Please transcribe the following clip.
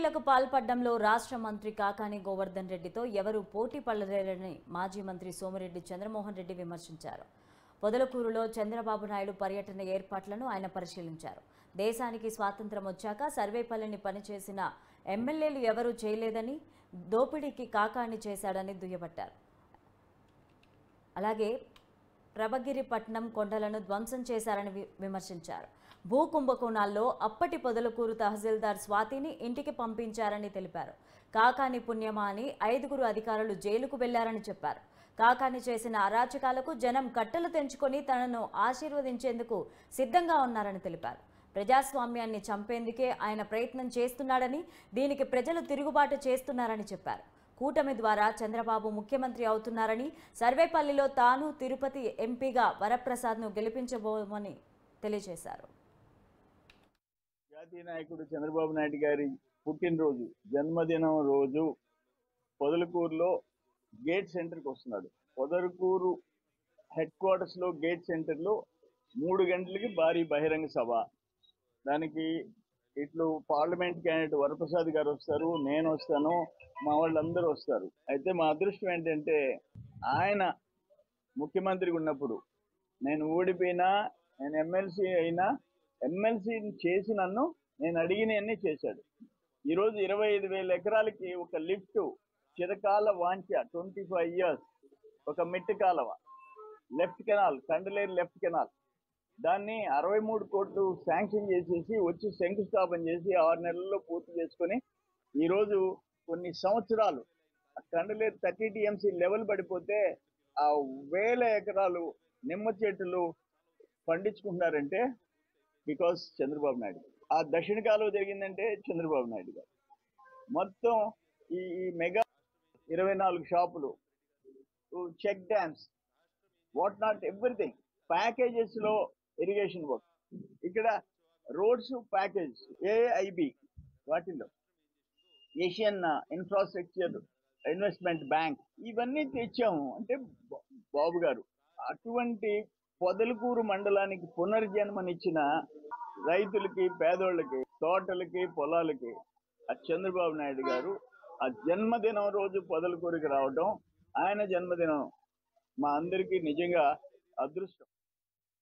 బెట్టింగ్లకు పాల్పడడంలో రాష్ట్ర మంత్రి కాకాని గోవర్ధన్ రెడ్డితో ఎవరూ పోటీ పడలేరని మాజీ మంత్రి సోమిరెడ్డి చంద్రమోహన్ రెడ్డి విమర్శించారు. పొదలకూరులో చంద్రబాబు నాయుడు పర్యటన ఏర్పాట్లను ఆయన పరిశీలించారు. దేశానికి స్వాతంత్ర్యం వచ్చాక సర్వేపల్లిని పనిచేసిన ఎమ్మెల్యేలు ఎవరూ చేయలేదని, దోపిడీకి కాకాని చేశాడని దుయ్యబట్టారు. అలాగే ప్రభగిరిపట్నం కొండలను ధ్వంసం చేశారని విమర్శించారు. భూ కుంభకోణాల్లో అప్పటి పొదలకూరు తహసీల్దార్ స్వాతిని ఇంటికి పంపించారని తెలిపారు. కాకాని పుణ్యమా అని 5గురు అధికారులు జైలుకు వెళ్లారని చెప్పారు. కాకాని చేసిన అరాచకాలకు జనం కట్టలు తెంచుకొని తనను ఆశీర్వదించేందుకు సిద్ధంగా ఉన్నారని తెలిపారు. ప్రజాస్వామ్యాన్ని చంపేందుకే ఆయన ప్రయత్నం చేస్తున్నాడని, దీనికి ప్రజలు తిరుగుబాటు చేస్తున్నారని చెప్పారు. కూటమి ద్వారా చంద్రబాబు ముఖ్యమంత్రి అవుతున్నారని, సర్వేపల్లిలో తాను తిరుపతి ఎంపీగా వరప్రసాద్ను గెలిపించబోమని తెలియజేశారు. జాతీయ నాయకుడు చంద్రబాబు నాయుడు గారి పుట్టినరోజు జన్మదినం రోజు పొదలకూరులో గేట్ సెంటర్కి వస్తున్నాడు. పొదలకూరు హెడ్ క్వార్టర్స్ లో గేట్ సెంటర్ లో 3 గంటలకి భారీ బహిరంగ సభ. దానికి ఇట్లు పార్లమెంట్ క్యాండిడేట్ వరప్రసాద్ గారు వస్తారు, నేను వస్తాను, మా వాళ్ళందరూ వస్తారు. అయితే మా అదృష్టం ఏంటంటే ఆయన ముఖ్యమంత్రిగా ఉన్నప్పుడు నేను ఓడిపోయినా, నేను ఎమ్మెల్సీ అయినా, ఎమ్మెల్సీని చేసి నన్ను నేను అడిగినవన్నీ చేశాడు. ఈరోజు 25,000 ఎకరాలకి ఒక లిఫ్ట్, చిరకాల వాంఛ 25 years, ఒక మిట్టు కాలవ, left canal, Kandaleru left canal, దాన్ని 63 కోట్లు శాంక్షన్ చేసేసి వచ్చి శంకుస్థాపన చేసి 6 నెలల్లో పూర్తి చేసుకొని ఈరోజు కొన్ని సంవత్సరాలు కండలేరు 30 TMC లెవెల్ పడిపోతే ఆ 1000 ఎకరాలు నిమ్మ చెట్లు పండించుకుంటున్నారంటే బికాస్ చంద్రబాబు నాయుడు. ఆ దక్షిణ కాలువ జరిగిందంటే చంద్రబాబు నాయుడు గారు. మొత్తం ఈ మెగా 24 షాపులు, check dams, what not everything, packages లో ఇరిగేషన్ వర్క్, ఇక్కడ రోడ్స్ ప్యాకేజ్, ఏఐబి, వాటిల్లో ఏషియన్ ఇన్ఫ్రాస్ట్రక్చర్ ఇన్వెస్ట్మెంట్ బ్యాంక్, ఇవన్నీ తెచ్చాము. అంటే బాబు గారు అటువంటి పొదలకూరు మండలానికి పునర్జన్మనిచ్చిన రైతులకి, పేదోళ్ళకి, తోటలకి, పొలాలకి ఆ చంద్రబాబు నాయుడు గారు ఆ జన్మదినం రోజు పొదలకూరుకి రావడం, ఆయన జన్మదినం మా అందరికీ నిజంగా అదృష్టం.